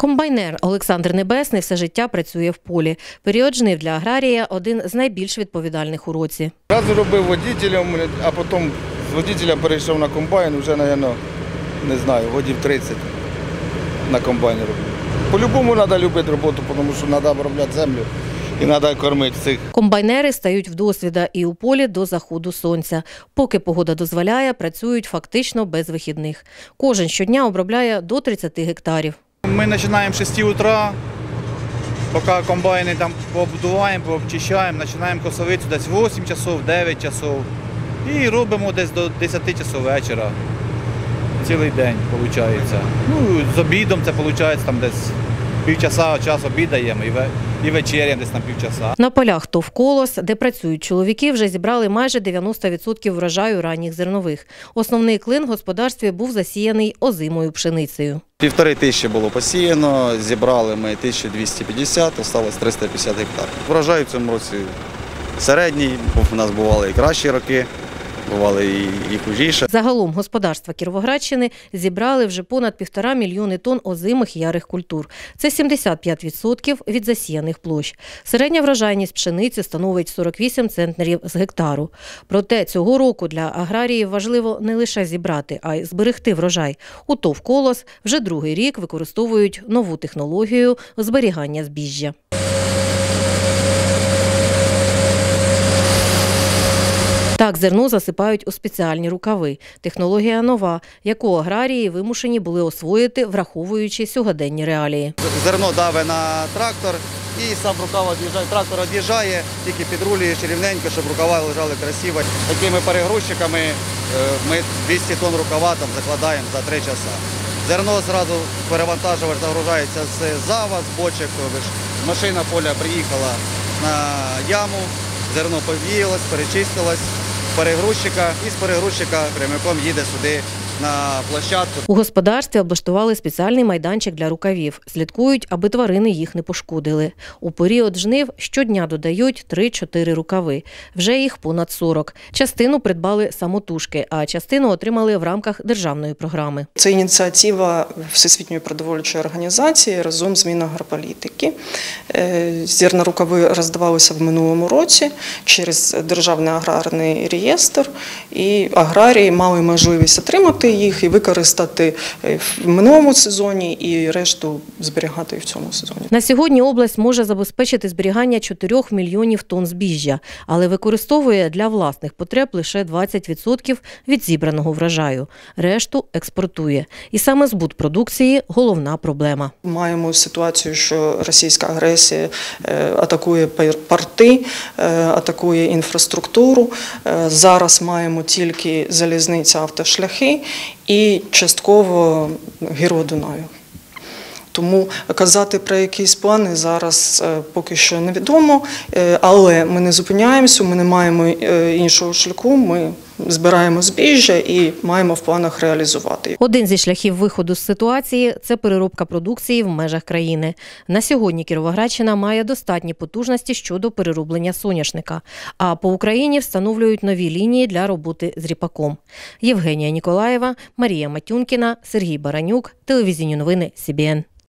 Комбайнер Олександр Небесний все життя працює в полі. Період жнив для аграрія – один з найбільш відповідальних у році. Разу робив водителем, а потім з водителя перейшов на комбайн, вже, мабуть, не знаю, годів 30 на комбайні роблю. По-любому треба любити роботу, тому що треба обробляти землю і треба кормити всіх. Комбайнери стають вдосвіта і у полі до заходу сонця. Поки погода дозволяє, працюють фактично без вихідних. Кожен щодня обробляє до 30 гектарів. Мы начинаем с 6 утра, пока комбайны там пообдуваем, пообчищаем, начинаем косовицю десь 8 часов, 9 часов і робимо десь до 10 часов вечора. Цілий день виходить. Ну, з обідом це виходить там десь півчаса, час обідаємо і вечеряємо десь на півчаса. На полях ТОВ «Колос», де працюють чоловіки, вже зібрали майже 90% врожаю ранніх зернових. Основний клин в господарстві був засіяний озимою пшеницею. 1500 було посіяно, зібрали ми 1250, залишилось 350 гектарів. Врожай в цьому році середній, у нас бували і кращі роки, бували і хужіше. Загалом господарства Кіровоградщини зібрали вже понад 1,5 мільйони тонн озимих ярих культур. Це 75% від засіяних площ. Середня врожайність пшениці становить 48 центнерів з гектару. Проте цього року для аграріїв важливо не лише зібрати, а й зберегти врожай. У ТОВ «Колос» вже другий рік використовують нову технологію зберігання збіжжя. Так, зерно засипають у спеціальні рукави. Технологія нова, яку аграрії вимушені були освоїти, враховуючи сьогоденні реалії. Зерно давить на трактор і сам рукав від'їжджає, трактор від'їжджає, тільки підрулюєш рівненько, щоб рукава лежали красиво. Такими перегрузчиками ми 200 тонн рукава там закладаємо за 3 часа. Зерно одразу перевантажувач загружається з зава, з бочок, машина поля приїхала на яму, зерно повіялось, перечистилось. Перегрузчика і з перегрузчика прямиком їде сюди на площадку. У господарстві облаштували спеціальний майданчик для рукавів. Слідкують, аби тварини їх не пошкодили. У період жнив щодня додають 3-4 рукави. Вже їх понад 40. Частину придбали самотужки, а частину отримали в рамках державної програми. Це ініціатива Всесвітньої продовольчої організації разом з Мінагрополітики. Зернорукави роздавалися в минулому році через Державний аграрний реєстр, і аграрії мали можливість отримати їх і використати в минулому сезоні і решту зберігати в цьому сезоні. На сьогодні область може забезпечити зберігання 4 мільйонів тонн збіжжя, але використовує для власних потреб лише 20% від зібраного врожаю. Решту експортує. І саме збут продукції – головна проблема. Маємо ситуацію, що російська агресія атакує порти, атакує інфраструктуру. Зараз маємо тільки залізниця, автошляхи і частково гіру Дунаю. Тому казати про якісь плани зараз поки що невідомо, але ми не зупиняємося, ми не маємо іншого шляху, ми збираємо збіжжя і маємо в планах реалізувати. Один зі шляхів виходу з ситуації – це переробка продукції в межах країни. На сьогодні Кіровоградщина має достатні потужності щодо перероблення соняшника, а по Україні встановлюють нові лінії для роботи з ріпаком. Євгенія Ніколаєва, Марія Матюнкіна, Сергій Баранюк, телевізійні новини СіБіН.